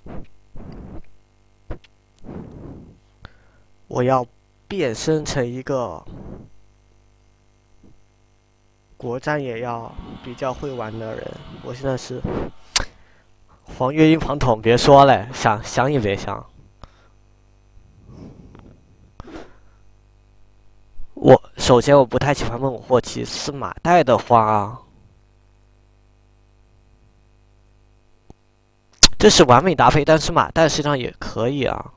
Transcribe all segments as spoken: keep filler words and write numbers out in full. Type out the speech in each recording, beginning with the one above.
我要变身成一个国战也要比较会玩的人。我现在是黄月英庞统，别说了，想想也别想。我首先我不太喜欢孟获，其次马代的话，这是完美搭配，但是马代实际上也可以啊。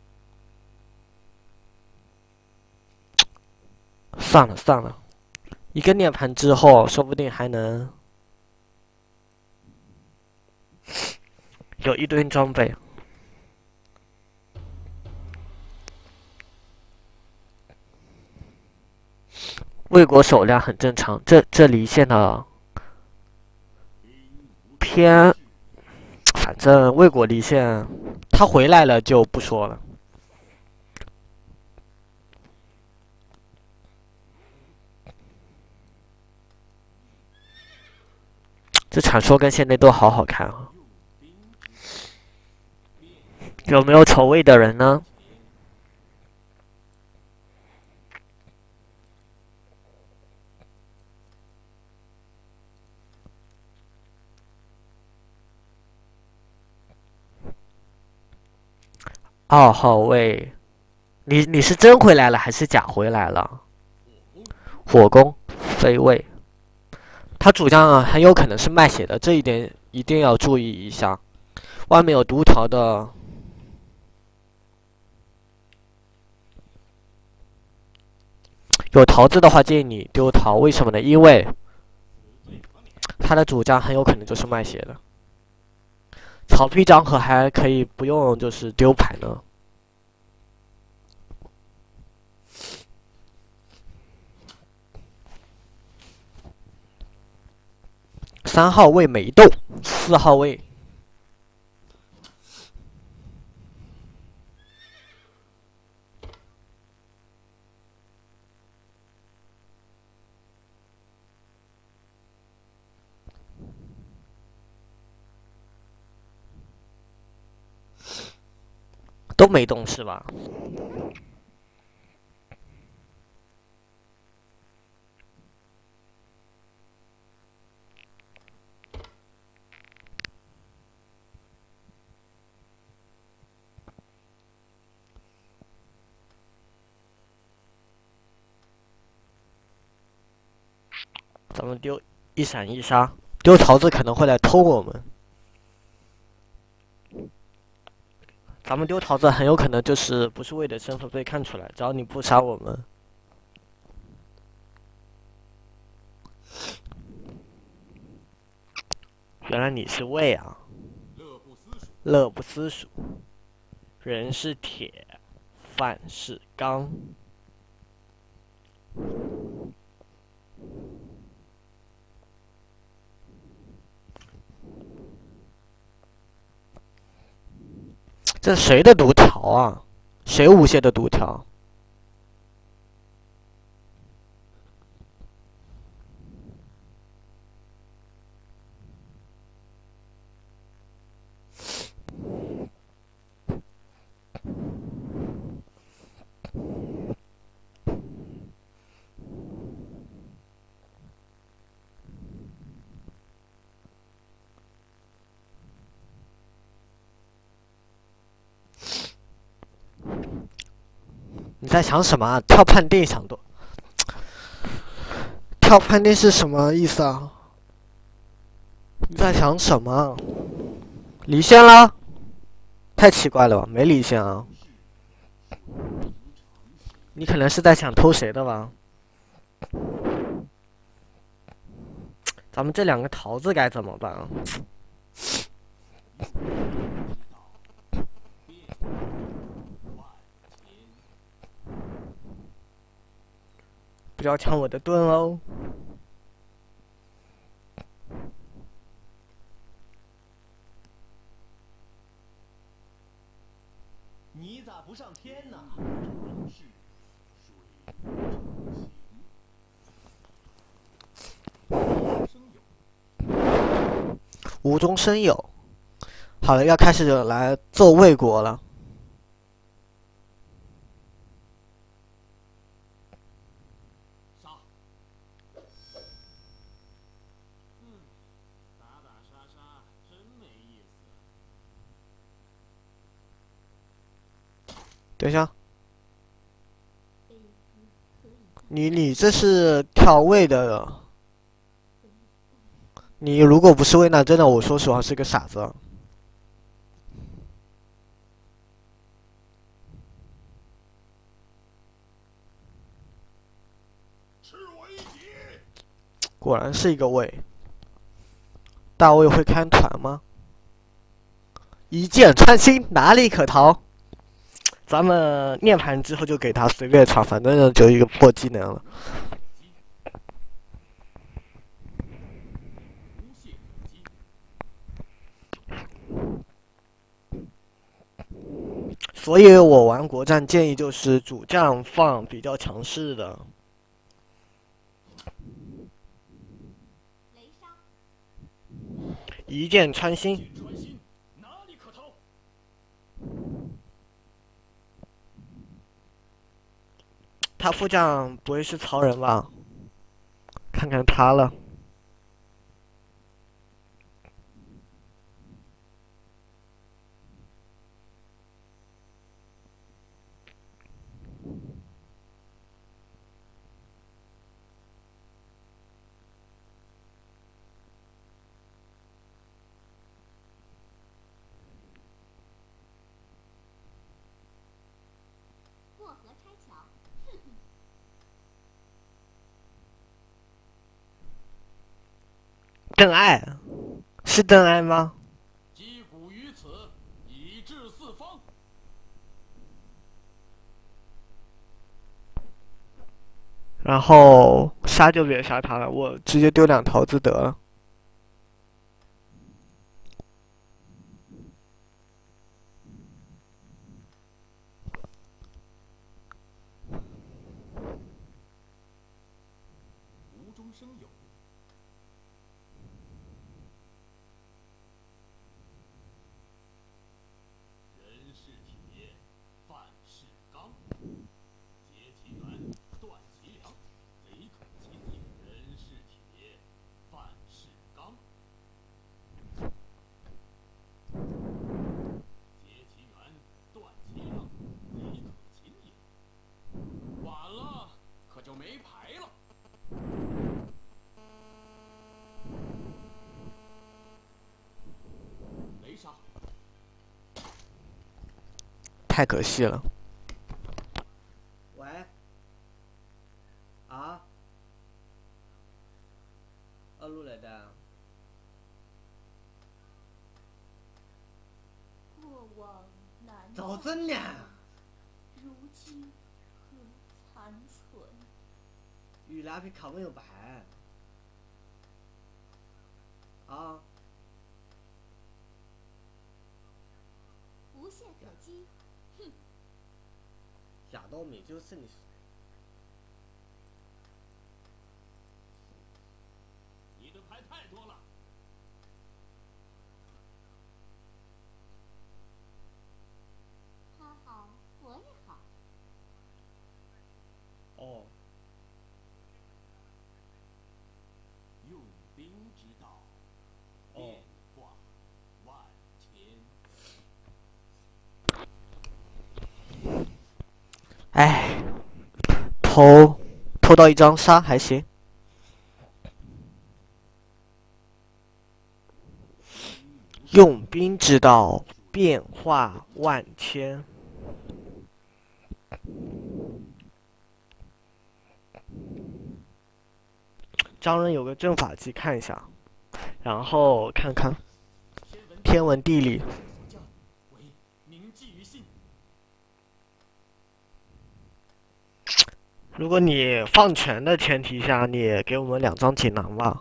算了算了，一个涅槃之后，说不定还能有一堆装备。魏国首量很正常，这这离线的偏，反正魏国离线，他回来了就不说了。这传说跟现在都好好看啊！有没有丑魏的人呢？二号位，你你是真回来了还是假回来了？火攻飞位，他主将啊很有可能是卖血的，这一点一定要注意一下。外面有毒条的，有桃子的话建议你丢桃，为什么呢？因为他的主将很有可能就是卖血的。草皮张和还可以不用就是丢牌呢。三号位没动，四号位都没动是吧？咱们丢一闪一杀，丢桃子可能会来偷我们。咱们丢桃子很有可能就是不是魏的身份被看出来，只要你不杀我们。原来你是魏啊！乐不思蜀，人是铁，饭是钢。这是谁的毒条啊？谁无懈的毒条？你在想什么啊？跳判定想多？跳判定是什么意思啊？你在想什么？离线了？太奇怪了吧？没离线啊？你可能是在想偷谁的吧？咱们这两个桃子该怎么办啊？不要抢我的盾哦！ 你咋不上天呢？ 无中生有， 好了，要开始来做魏国了。 杀！嗯，打打杀杀真没意思。 等一下，你你这是跳位的，你如果不是位，那真的我说实话是个傻子。 吃我一击！ 果然是一个位。大卫会开团吗？一箭穿心，哪里可逃？咱们涅槃之后就给他随便闯，反正就一个破技能了。 无懈可击。 所以我玩国战建议就是主将放比较强势的。一箭穿心。 穿心，哪里可逃？ 他副将不会是曹仁吧？看看他了。 过河拆桥， 邓艾，是邓艾吗？ 击鼓于此，以致四方。 然后杀就别杀他了，我直接丢两桃子得了。 无中生有。人是铁，饭是钢。截其源，断其粮，贼可擒也。人是铁，饭是钢。截其源，断其粮，贼可擒也。晚了，可就没牌了。雷杀！ 太可惜了。喂？啊？二路来的。 过往难早真呢？ 如今何残存？ 雨来比考没有白。啊？ 无懈可击。哼！ 假稻米就是你。 你的牌太多了。 他好，我也好。 哦。 用兵之道， 哦变化万千。 哎，偷偷到一张杀还行。用兵之道，变化万千。张人有个阵法技，看一下，然后看看天文地理。 为铭记于心。 如果你放权的前提下，你也给我们两张锦囊吧。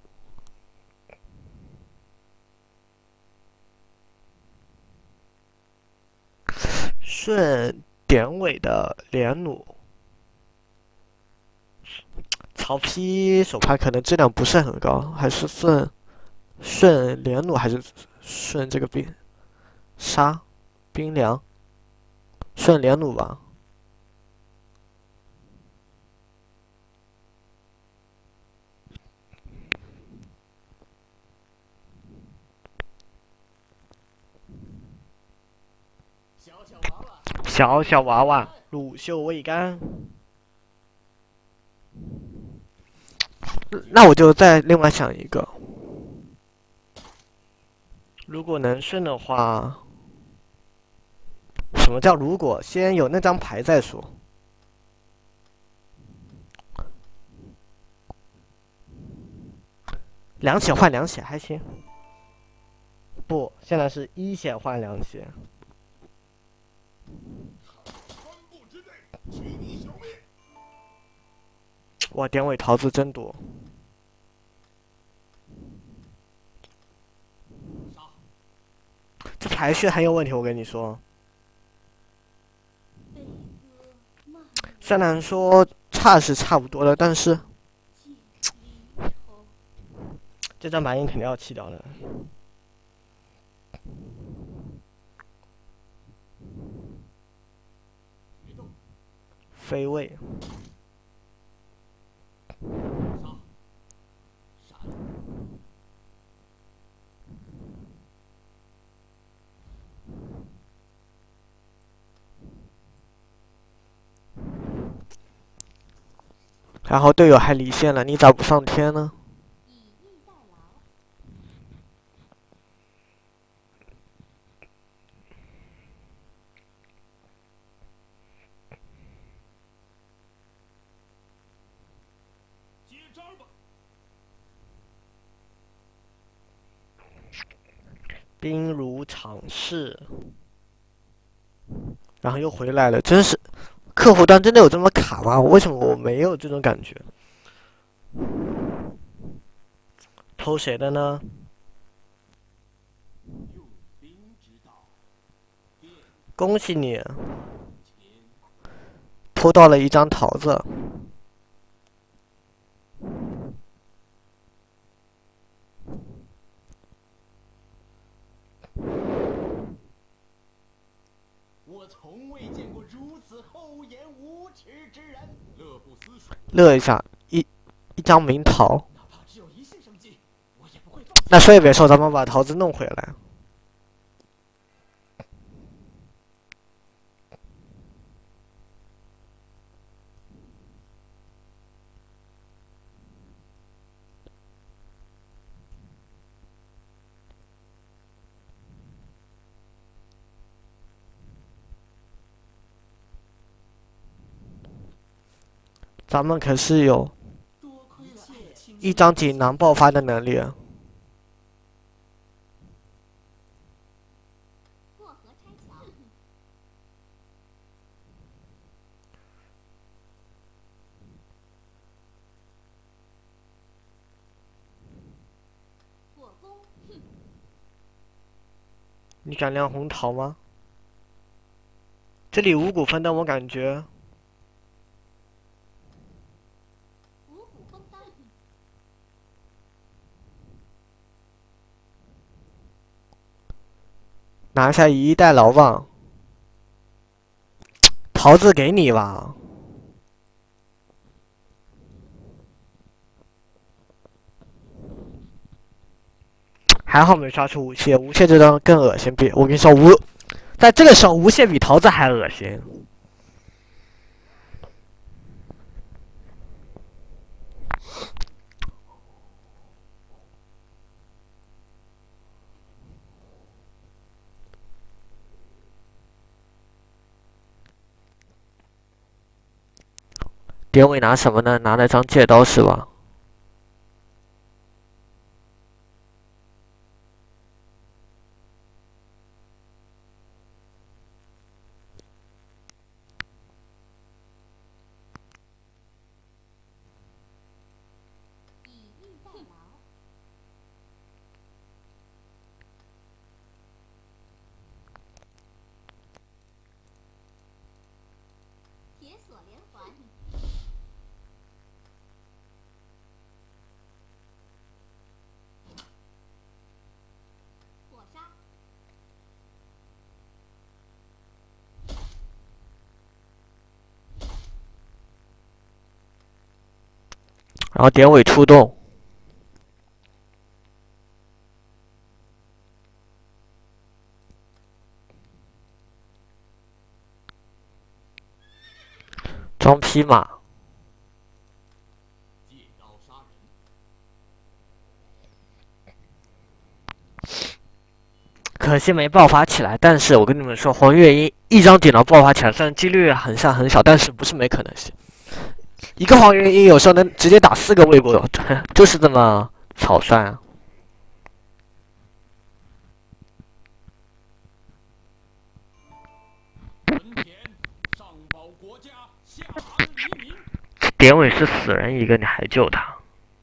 顺典韦的连弩，曹丕手牌可能质量不是很高，还是顺顺连弩还是顺这个兵沙，冰凉，顺连弩吧。 小小娃娃， 小小娃娃，乳臭未干。那我就再另外想一个，如果能顺的话，什么叫如果？先有那张牌再说。两血换两血还行。不，现在是一血换两血。 三步之内，取敌消灭。 哇，典韦桃子真多。这排序很有问题，我跟你说。虽然说差是差不多的，但是这张白银肯定要弃掉的。飞位。然后队友还离线了，你咋不上天呢？ 接招吧！ 兵如尝试，然后又回来了，真是，客户端真的有这么卡吗？为什么我没有这种感觉？偷谁的呢？ 用兵之道， 恭喜你，偷到了一张桃子。 我从未见过如此厚颜无耻之人。乐不思蜀， 乐一下，一一张明桃。 哪怕只有一线生机，我也不会放弃。 那说也别说，咱们把桃子弄回来。咱们可是有一张锦囊爆发的能力。 过河拆桥，火攻，哼， 你敢亮红桃吗？这里五谷分灯，我感觉五谷丰登， 拿下以逸待劳吧。桃子给你吧。还好没刷出无懈，无懈这张更恶心。比我跟你说，无在这个时候，无懈比桃子还恶心。典韦拿什么呢？拿了张借刀是吧？ 以逸待劳，铁锁连环，火杀， 然后典韦出动，装匹马， 借刀杀人。 可惜没爆发起来。但是我跟你们说，黄月英一张点到爆发起来，虽然几率很像很小，但是不是没可能性。一个黄月英有时候能直接打四个魏国，就是这么草率啊！ 屯田上报国家，下安黎民。 典韦是死人一个，你还救他？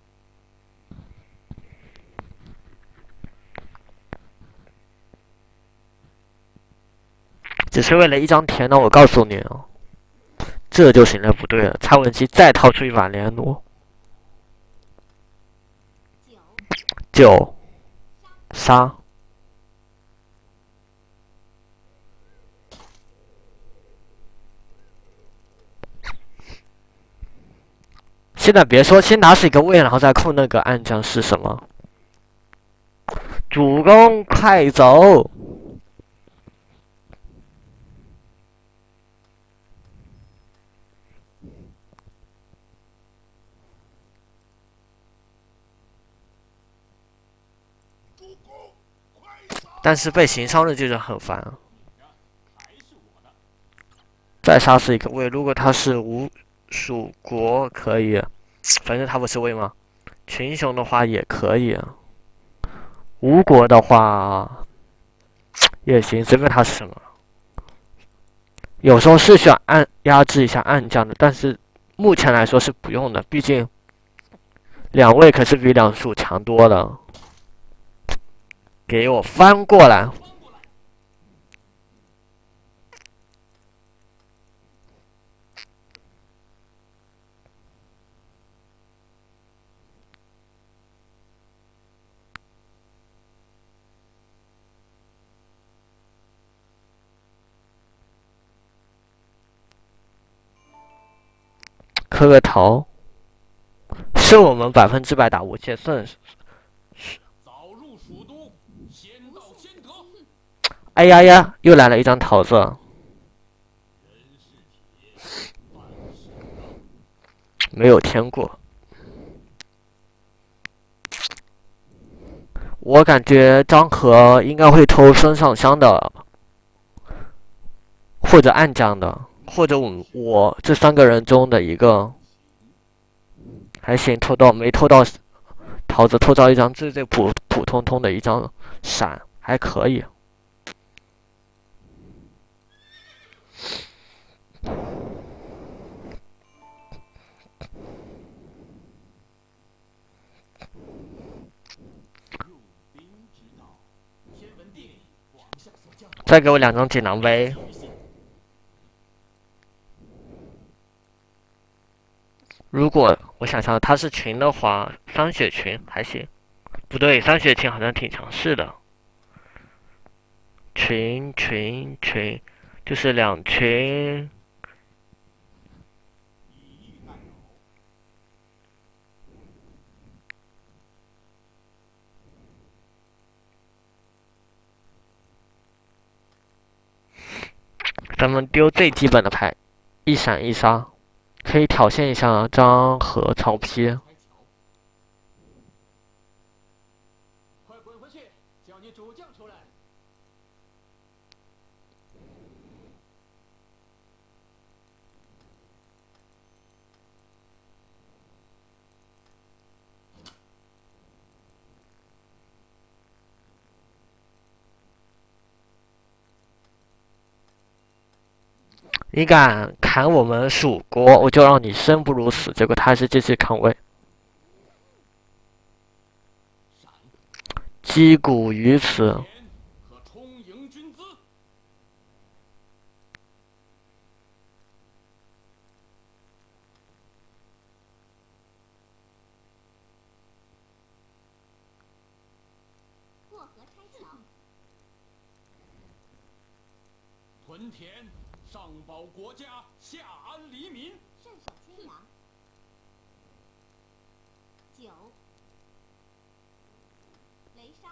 只是为了一张田呢？我告诉你哦，这就行了，不对了。蔡文姬再掏出一把连弩，九杀。现在别说，先打死一个魏，然后再控那个暗将是什么？主公，快走！但是被刑伤的就是很烦啊。再杀死一个魏，如果他是吴蜀国可以，反正他不是魏吗？群雄的话也可以，吴国的话也行，随便他是什么。有时候是需要按压制一下暗将的，但是目前来说是不用的，毕竟两位可是比两蜀强多了。给我翻过来！磕个头，是我们百分之百打无界算是。 早入蜀都，先到先得。 哎呀呀，又来了一张桃子。没有添过。我感觉张合应该会偷孙尚香的，或者暗将的，或者我我这三个人中的一个，还行，偷到没偷到桃子，偷到一张最最普普通通的一张闪，还可以。再给我两张锦囊杯。如果我想想，他是群的话，三血群还行。不对，三血群好像挺强势的。群群群，就是两群。咱们丢最基本的牌，一闪一杀，可以挑衅一下张和曹丕。 快滚回去，叫你主将出来。 你敢砍我们蜀国，我就让你生不如死。结果他还是继续抗魏，击鼓于此。 可充盈军资。 过河拆桥。 屯田上报国家，下安黎民。 镇守千阳。 九，雷杀，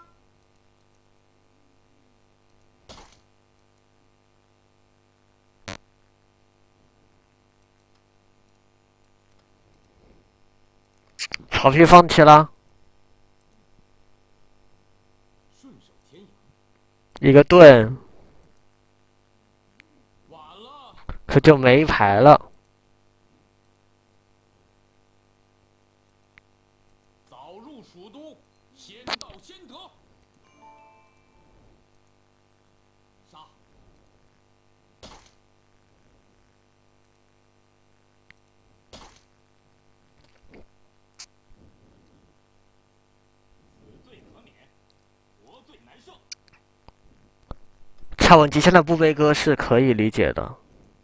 曹丕放弃了， 顺手牵羊， 一个盾， 晚了。 可就没牌了。 早入蜀都，先到先得。杀！死罪可免，活罪难赦。 蔡文姬现在不悲歌是可以理解的。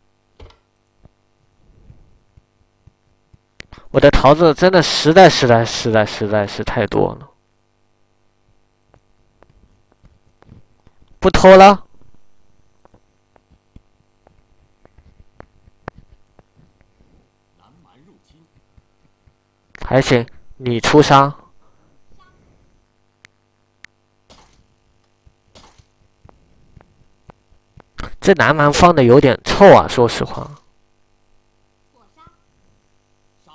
我的桃子真的实在实在实在实在是太多了，不偷了。 南蛮入侵， 还行，你出杀。这南蛮放的有点臭啊，说实话。 火杀， 杀！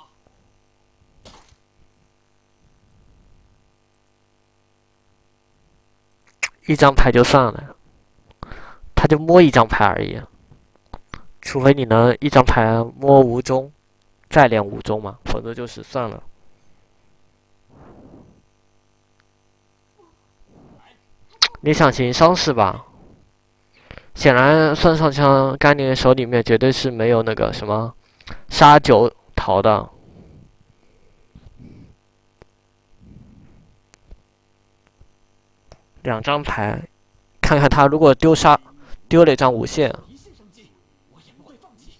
一张牌就算了，他就摸一张牌而已。除非你能一张牌摸无中，再练无中嘛，否则就是算了。你想行伤是吧？显然，孙尚香甘宁手里面绝对是没有那个什么杀九桃的。两张牌，看看他如果丢杀，丢了一张无限。 一线生机，我也不会放弃。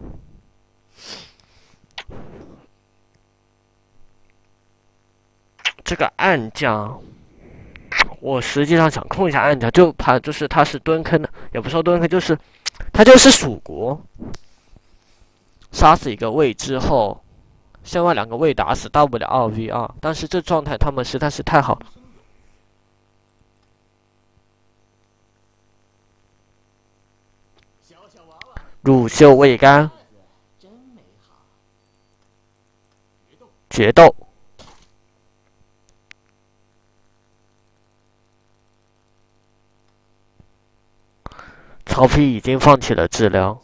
这个暗将，我实际上想控一下暗将，就怕就是他是蹲坑的，也不说蹲坑，就是他就是蜀国，杀死一个魏之后，先把两个魏打死，大不了二 v 二。但是这状态他们实在是太好了。 小小娃娃， 乳臭未干， 真美好。决斗， 决斗。曹丕已经放弃了治疗。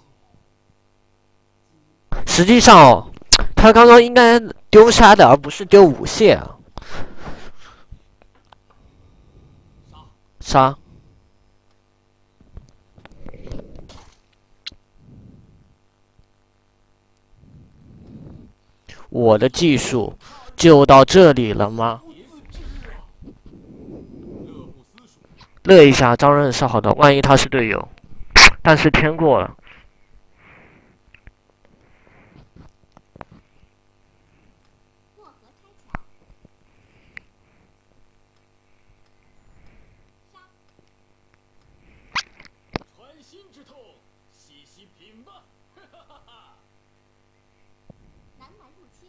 实际上哦，他刚刚应该丢杀的，而不是丢无懈啊。杀。我的技术就到这里了吗？乐一下，张任是好的，万一他是队友，但是天过了。 过河拆桥，杀， 穿心之痛，细细品吧。哈哈哈哈！ 南蛮入侵，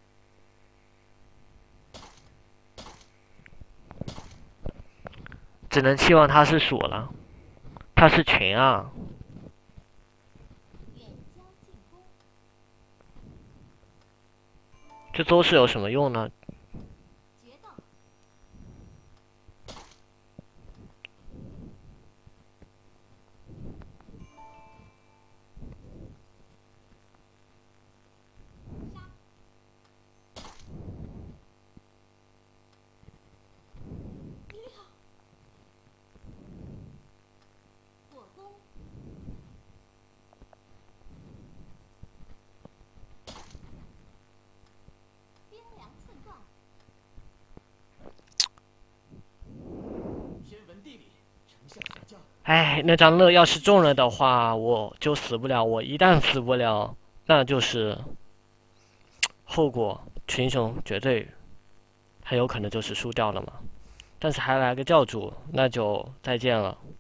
只能期望他是蜀了，他是群啊。 远交近攻， 这周是有什么用呢？ 决斗，杀，你好，火攻，冰凉刺撞， 天文地理，丞相所教。 哎，那张乐要是中了的话，我就死不了。我一旦死不了，那就是后果群雄绝对很有可能就是输掉了嘛。但是还来个教主，那就再见了。